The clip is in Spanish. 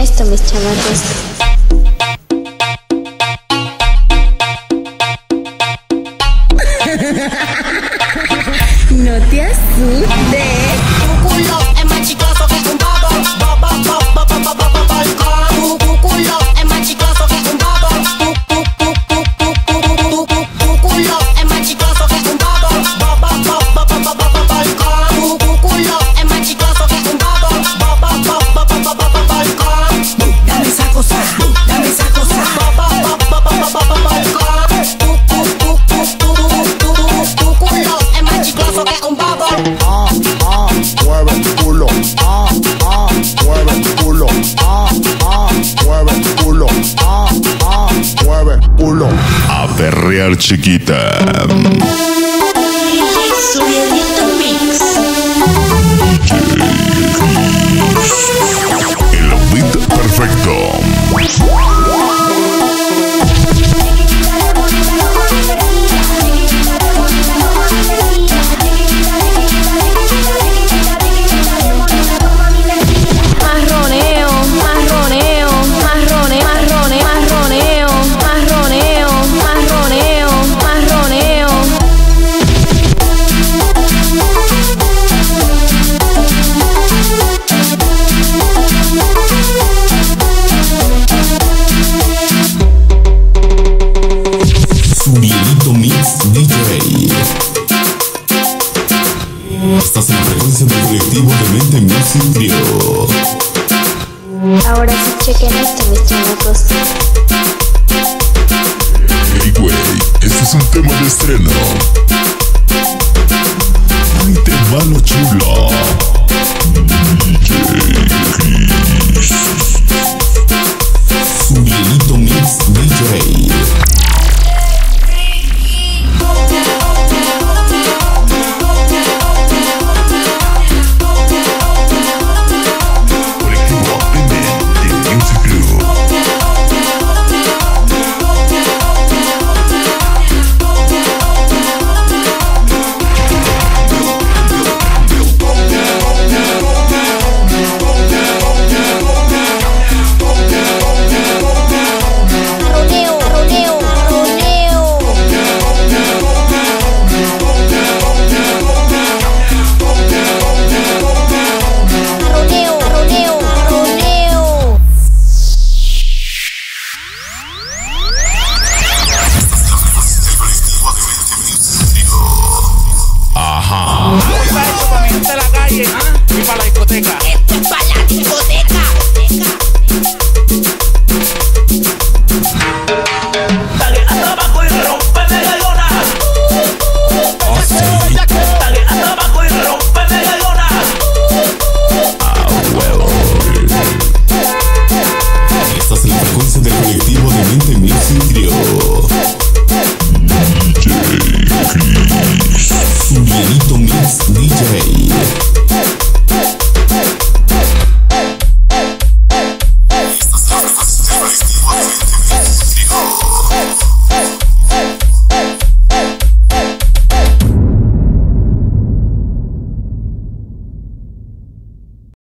esto, mis chamacos. No te asustes. Tu culo es más chicloso que un babo. Tu culo es más chicloso que un babo. Tu culo es más chicloso que un babo. Tu culo es más chicloso que un babo. Dame esa cosa, dame esa cosa. Tu culo es más chicloso que un babo. Mueve el culo, mueve el culo, mueve el culo, mueve el culo. A perrear, chiquita. Subidito mix. El beat perfecto. Marroneo, marroneo, marroneo, marroneo, marroneo, marroneo, marroneo, marroneo. Subidito Mix DJ. Estás en la frecuencia del colectivo de Mente Music Trio. Ahora sí chequen esto, mis chamacos. Hey, güey, este es un tema de estreno. Ahí te va lo chulo. DJ